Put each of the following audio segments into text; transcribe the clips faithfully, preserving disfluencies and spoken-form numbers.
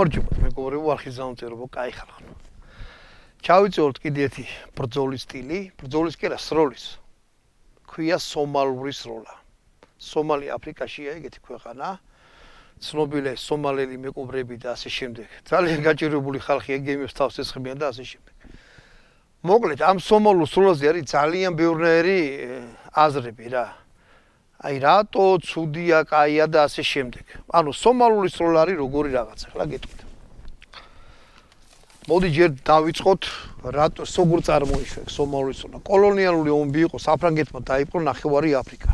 ორჯობად მეგობრებო არხიზანწერობო კაი ხალხო. ჩავიწევთ კიდე ერთი ბრძოლის სტილი, ბრძოლის კი არა სროლის. ქვია სომალური სროლა. სომალი აფრიკაშია ეგეთი ქვეყანა. ცნობილი სომალელი მეკობრები და ასე შემდეგ. ძალიან გაჭირებული ხალხია, გემებს თავს ესხმიან და ასე შემდეგ. მოკლედ ამ სომალურ სროლაზე არის ძალიან ბევრნაირი აზრები რა. აი რატო ცუდია, კაია და ასე შემდეგ. ანუ სომალური სროლა არის როგორი რაღაცა, ხლა გეტყვით. მოდი ჯერ დავიწყოთ რატო როგორ წარმოიშვეს სომალური სროლა. კოლონიალური ომი იყო, საფრანგეთმა დაიპყრო ნახევარი აფრიკა.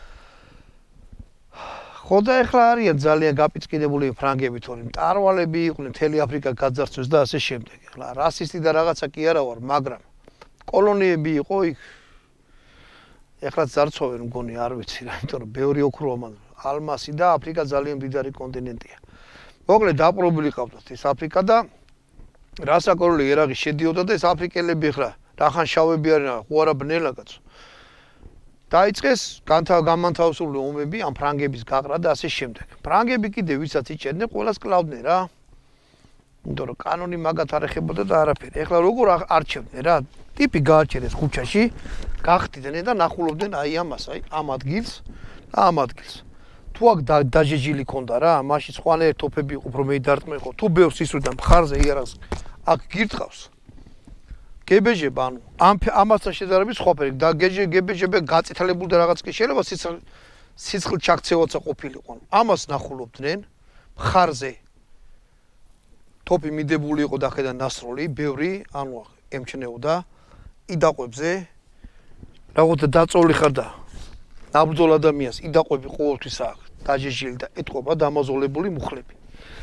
ხო და ეხლა არიან ძალიან გაპიწყინებული ფრანგები, თორემ მტარვალები იყვნენ, მთელი აფრიკა გაძარცვეს და ასე შემდეგ. ეხლა რასისტი და რაღაცა კი არა ვარ, მაგრამ კოლონიები იყო იქ. ეხლა ძარცვავენ მგონი, არ ვიცი რა, იმიტომ რომ ბევრი ოქროა მან. ალმასი და აფრიკა ძალიან მდიდარი კონტინენტია. მოკლედ დაპყრობილი ყავდათ ეს აფრიკა და რასაკოლო ერაღი შედიოდა და ეს აფრიკელები ეხლა რახან შავები არიან, ხო არა ბნელა კაცო. დაიწყეს გამანთავისუფლებული ომები ამ ფრანგების გაყრა და ასე შემდეგ. ფრანგები კიდე ვისაც იჭერდნენ, ყველას კლავდნენ რა. იმიტომ რომ კანონი მაგათ არ ეხებოდა და არაფერი. ეხლა როგორ არჩევდნენ რა? ტიპი გაარჩენეს ქუჩაში, გახტიდნენ და ნახულობდნენ აი ამას, აი ამ ადგილს და ამ ადგილს. თუ აქ დაჟეჯილი ქონდა რა, მაშინ სხვანაირ თოფები იყო, რომ მეიდარტყმა იყო. თუ ბევრს ისვრდა მხარზე იარაღს, აქ გირტყავს. გებეჟება, ანუ ამ ამასთან შედარებით სხვაფერი და გებეჟება გაწითლებული და რაღაც კი შეიძლება სიცხლ ჩაქცევაცა ყოფილიყო. ამას ნახულობდნენ მხარზე. თოფი მიდებული იყო და ხედა ნასროლი, ბევრი, ანუ ემჩნეოდა იდაყვებზე. რაღაცა დაწოლი ხარ და ნაბრძოლ ადამიანს იდაყვები ყოველთვის აქვს დაჟეჟილი და ეთყობა დამაზოლებული მუხლები.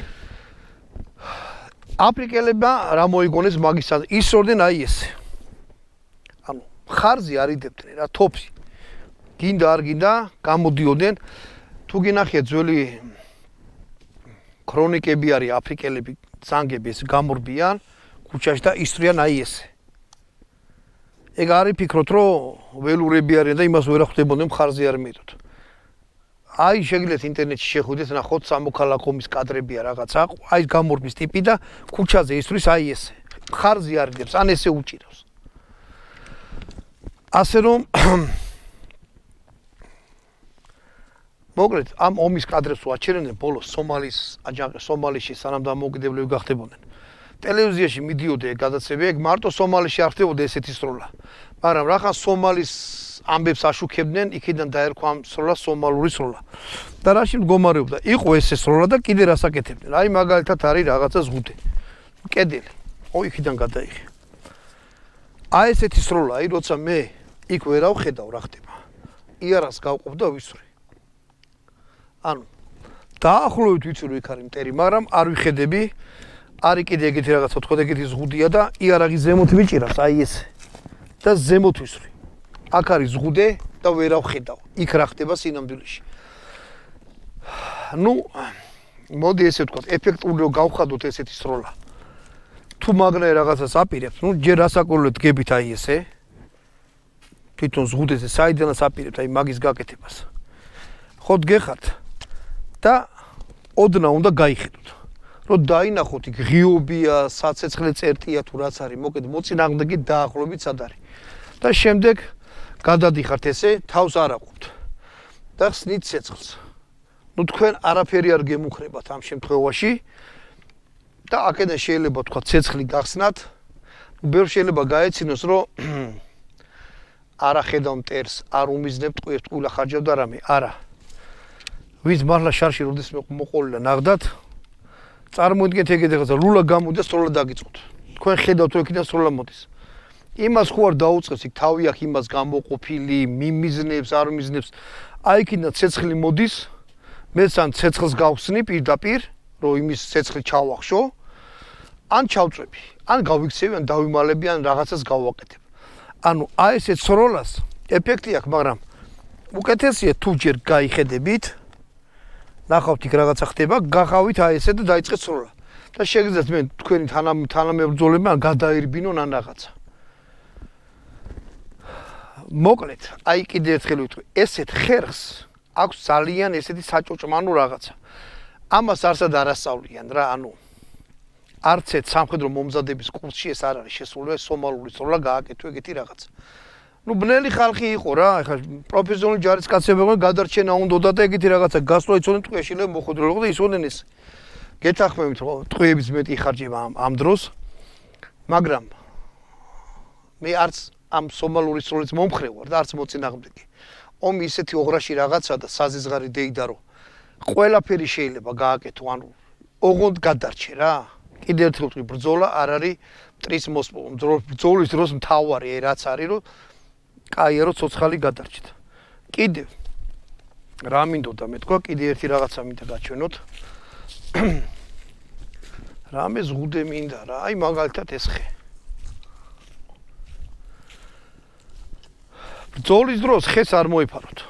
აფრიკელებმა რა მოიგონეს მაგის ისროდნენ აი ესე. ანუ ხარზე არიდებდნენ რა თოფი. გინდა არ გინდა გამოდიოდნენ. თუ გინახია ძველი ქრონიკები არის აფრიკელები ზანგები ეს გამორბიან ქუჩაში და ისრიან აი ესე. ეგ არის ფიქრობთ რომ ველურები არიან და იმას ვერ ხვდებოდნენ მხარზე არ მიედოთ. აი შეგიძლიათ ინტერნეტში შეხვიდეთ, ნახოთ სამოქალაქო ომის კადრებია რაღაცა, აი გამორბის ტიპი და ქუჩაზე ისვრის აი ესე. მხარზე არიდებს, ან ესე უჭირავს. ასე რომ მოკლედ ამ ომის კადრებს ვაჩერდნენ ბოლოს სომალის აჯანყი სომალიში სანამ დამოუკიდებლები გახდებოდნენ. ტელევიზიაში მიდიოდა გადაცემა, ეგ მარტო სომალიში არ ხდებოდა ესეთი სროლა. მაგრამ რახან სომალის ამბებს აშუქებდნენ, იქიდან დაერქვა ამ სროლას სომალური სროლა. და რაში მდგომარეობდა? იყო ესე სროლა და კიდე რას აკეთებდნენ? აი მაგალითად არის რაღაცა ზღუდე. კედელი. ო იქიდან გადაიღე. აი ესეთი სროლა, აი როცა მე იქ ვერავ ხედავ რა ხდება. იარაღს გავყოფ და ვისვრი. ანუ დაახლოებით ვიცი რომ იქ არის მტერი, მაგრამ არ ვიხედები. არის კიდე ეგეთი რაღაც ოთხ ეგეთი ზღუდია და იარაღი ზემოთ ვიჭირავს, აი ესე. და ზემოთ ვისვრი. აქ არის ზღუდე და ვერავ ხედავ. იქ რა ხდება სინამდვილეში. ნუ მოდი ესე ვთქვათ, ეფექტური რომ გავხადოთ ესეთი სროლა. თუ მაგნაირ რაღაცას აპირებთ, ნუ ჯერ ასაკოლოდ გებით აი ესე. თვითონ ზღუდეზე საიდანაც აპირებთ აი მაგის გაკეთებას. ხოთ გეხართ და ოდნა უნდა გაიხედოთ. რომ დაინახოთ იქ ღიობია, საცეცხლე წერტია თუ რაც არის, მოკედ მოწინააღმდეგე დაახლოებით სად არის. და შემდეგ გადადიხართ ესე, თავს არ აყოფთ. და ხსნით ცეცხლს. ნუ თქვენ არაფერი არ გემუხრებათ ამ შემთხვევაში და აქედან შეიძლება თქვა ცეცხლი გახსნათ. ბევრ შეიძლება გაეცინოს, რომ არ ახედავ მტერს, არ უმიზნებ ტყუებს, ტყუილა ხარჯავდა რამე, არა. ვინც მართლა შარში როდის მოყოლილა ნახდათ, წარმოიდგინეთ ეგეთი რაღაცა, ლულა გამოდიას, სროლა დაგიწყოთ. თქვენ ხედავთ რომ იქიდან სროლა მოდის. იმას ხო არ დაუწყებს იქ თავი აქვს იმას გამოყოფილი, მიმიზნებს, არ მიმიზნებს. აი იქიდან ცეცხლი მოდის, მეც ან ცეცხლს გავხსნი პირდაპირ, რომ იმის ცეცხლი ჩავახშო, ან ჩავწვევი, ან გავიქცევი, ან დავიმალები, ან რაღაცას გავაკეთებ. ანუ აი ესეთ სროლას ეფექტი აქვს, მაგრამ უკეთესია თუ ჯერ გაიხედებით, ნახავთ იქ რაღაცა ხდება, გახავით აი ესე და დაიწყეთ სროლა. და შეგიძლიათ მე თქვენი თანამებრძოლები ან გადაირბინონ ან რაღაცა. მოკლედ, აი კიდე ერთხელ ვიტყვი, ესეთ ხერხს აქვს ძალიან ესეთი საჭოჭმანო რაღაცა. ამას არსად არასწავლიან რა, ანუ არც ერთ სამხედრო მომზადების კურსში ეს არ არის შესრულებული, სომალური სროლა გააკეთო ეგეთი რაღაც. ნუ ბნელი ხალხი იყო რა, ეხლა პროფესიონალი ჯარისკაცები იყო, გადარჩენა უნდოდა და ეგეთი რაღაცა გასვლა იცოდნენ ტყვია შეიძლება მოხდრილიყო და ისოდნენ ეს. გეთახმებით რომ ტყვიების მეტი იხარჯება ამ ამ დროს. მაგრამ მე არც ამ სომალური სროლის მომხრე ვარ და არც მოწინააღმდეგე. ომი ისეთი ოღრაში რაღაცა და საზიზღარი დეიდა რომ ყველაფერი შეიძლება გააკეთო, ანუ ოღონდ გადარჩე რა. კიდევ ერთხელ ვთქვი, ბრძოლა არ არის მტრის მოსპო. ბრძოლის დროს მთავარი რაც არის რომ კაია რომ ცოცხალი გადარჩეთ. კიდევ რა მინდოდა მე თქვა, კიდევ ერთი რაღაცა მინდა გაჩვენოთ. რამე ზღუდე მინდა რა, აი მაგალითად ეს ხე. ბრძოლის დროს ხეს არ მოიფაროთ.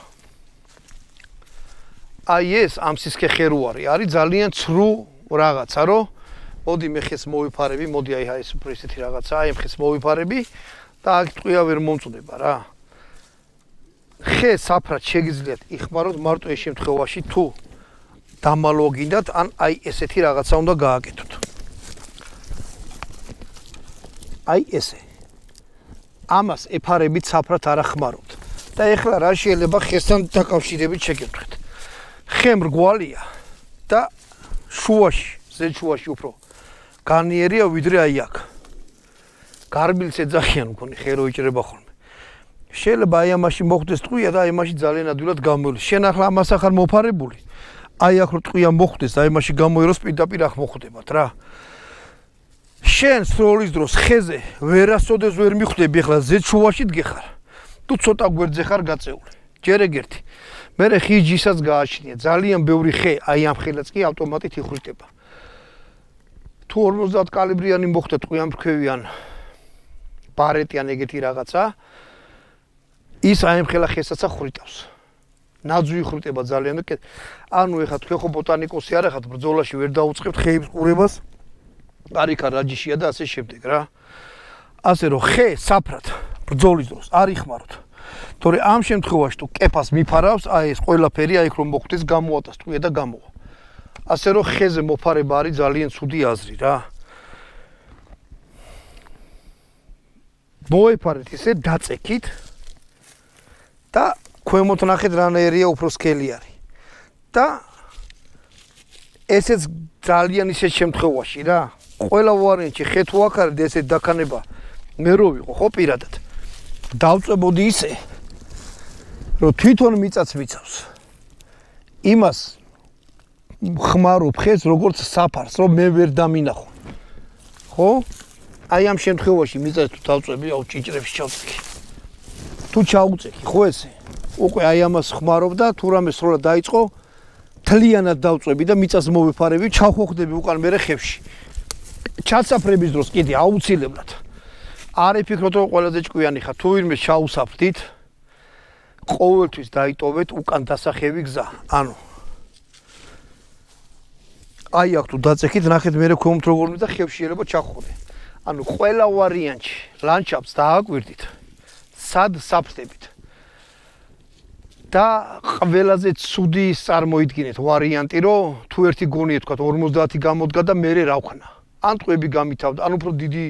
აი ეს ამ სისქე ხერუარი არის ძალიან ცრუ რაღაცა, რომ მოდი მე ხეს მოვიფარები, მოდი აი ეს უფრო ისეთი რაღაცა, აი ხეს მოვიფარები და აქ ტყვია ვერ მომწდება რა. ხე საფრად შეგიძლიათ იხმაროთ მარტო ეს შემთხვევაში თუ დამალოგინდათ, ან აი ესეთი რაღაცა უნდა გააკეთოთ. აი ესე. ამას ეფარებით საფრად არ ახმაროთ. და ეხლა რა შეიძლება ხესთან დაკავშირებით შეგეთხეთ. ხე მრგვალია და შუაში, ზედ შუაში უფრო განიერია ვიდრე აი აქ. გარბილს ეძახიან მქონი ხე რო იჭრება ხოლმე. შეიძლება აი ამაში მოხდეს ტყვია და აი ამაში ძალიან ადვილად გამოივლეს. შენ ახლა ამას ახარ მოფარებული. აი აქ რო ტყვია მოხდეს, აი ამაში გამოიროს პირდაპირ აქ მოხდებათ რა. შენ სროლის დროს ხეზე ვერასოდეს ვერ მიხვდები, ახლა ზედ შუაში დგეხარ. თუ ცოტა გვერდზე ხარ გაწეული. ჯერ ეგერთი. მერე ხიჯისაც გააჩნია. ძალიან ბევრი ხე, აი ამ ხელაც კი ავტომატით იხვრიტება. თუ ორმოცდაათ კალიბრიანი მოხდა ტყვიამფრქვევიან ბარეტიან ეგეთი რაღაცა, ის აი ამ ხელა ხესაც ახვრიტავს. ნაძვი იხვრიტება ძალიან და ანუ ეხლა თქვენ ხო ბოტანიკოსი არ ხართ, ბრძოლაში ვერ დაუწყებთ ხეების ყურებას. არიქა რაჯიშია და ასე შემდეგ რა. ასე რომ ხე საფრად ბრძოლის დროს არ იხმაროთ. თორე ამ შემთხვევაში თუ კეფას მიფარავს, აი ეს ყველაფერი აი რომ მოხდეს გამოატას ტყვია და გამოვა. ასე რომ ხეზე მოფარება არის ძალიან ცუდი აზრი რა. მოეფარეთ ისე დაწექით და ქვემოთ ნახეთ რანაირია უფრო სქელი არის. და ესეც ძალიან ისეთ შემთხვევაში რა. ყველა ვარიანტი ხე თუ აქ არის ესეთ დაქანება მე რო ვიყო ხო პირადად დავწებოდი ისე რომ თვითონ მიწაც მიცავს იმას ხმარობ ხეს როგორც საფარს რომ მე ვერ დამინახო ხო აი ამ შემთხვევაში მიწას თუ დავწები აუ ჭიჭრებს ჩავწეკი თუ ჩაუწეკი ხო ესე უკვე აი ამას ხმარობ და თუ რამე სროლა დაიწყო თლიანად დავწები და მიწას მოვიფარები ჩავხოხდები უკან მერე ხევში ჩასაფრების დროს კიდე აუცილებლად არ იფიქროთ რომ ყველაზე ჭკვიანი ხარ თუ ვინმე ჩაუსაფრდით ყოველთვის დაიტოვეთ უკან დასახევი გზა ანუ აი აქ თუ დაწექით ნახეთ მერე ქვემოთ როგორ მიდა ხევში შეიძლება ჩახხოდე ანუ ყველა ვარიანტში ლანდშაფტს დააკვირდით სად საფრდებით და ყველაზე ცუდი წარმოიდგინეთ ვარიანტი რომ თუ ერთი გონიეთ თქვა ორმოცდაათი გამოდგა და მერე რა ვქნა ან ტყვები გამითავდა ან უფრო დიდი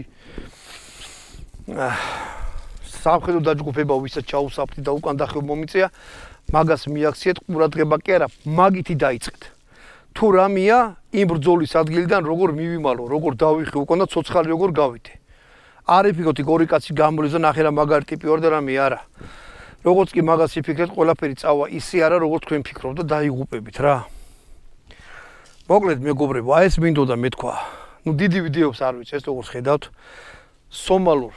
სამხედრო დაჯგუფება ვისაც ჩაუსაფრდით და უკან დახევ მომიწია მაგას მიაქციეთ ყურადღება კი არა მაგითი დაიწყეთ თუ რამია იმ ბრძოლის ადგილიდან როგორ მივიმალო როგორ დავიხე უკან და ცოცხალი როგორ გავიდე არ იფიქროთ იქ ორი კაცი გამოლის და ნახე რა მაგარი ტიპი ვარ და რამე არა როგორც კი მაგას იფიქრეთ ყველაფერი წავა ისე არა როგორც თქვენ ფიქრობთ და დაიღუპებით რა მოკლედ მეგობრებო აი ეს მინდოდა მეთქვა ნუ დიდი ვიდეოს არ ვიცი ეს როგორც ხედავთ სომალურ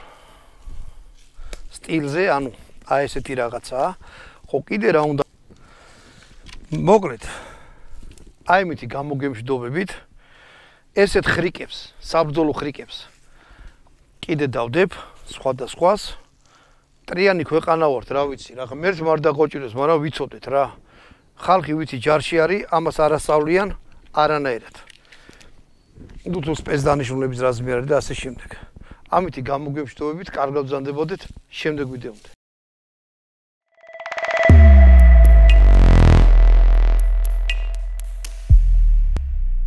სტილზე ანუ აი ესეთი რაღაცაა ხო კიდე რა უნდა მოკლედ აი მითი გამოგემშვიდობებით ესეთ ხრიკებს საბრძოლო ხრიკებს კიდე დავდებ სხვადასხვას ტრიანი ქვეყანა ვართ რა ვიცი რა მერც მარ დაგოჭიროს მაგრამ ვიცოდეთ რა ხალხი ვიცი ჯარში არის ამას არასწავლიან არანაირად თუ სპეცდანიშნულების რაზმი არის და ასე შემდეგ ამითი გამოგემშვიდობებით კარგად ვზანდებოდეთ შემდეგ ვიდეომდე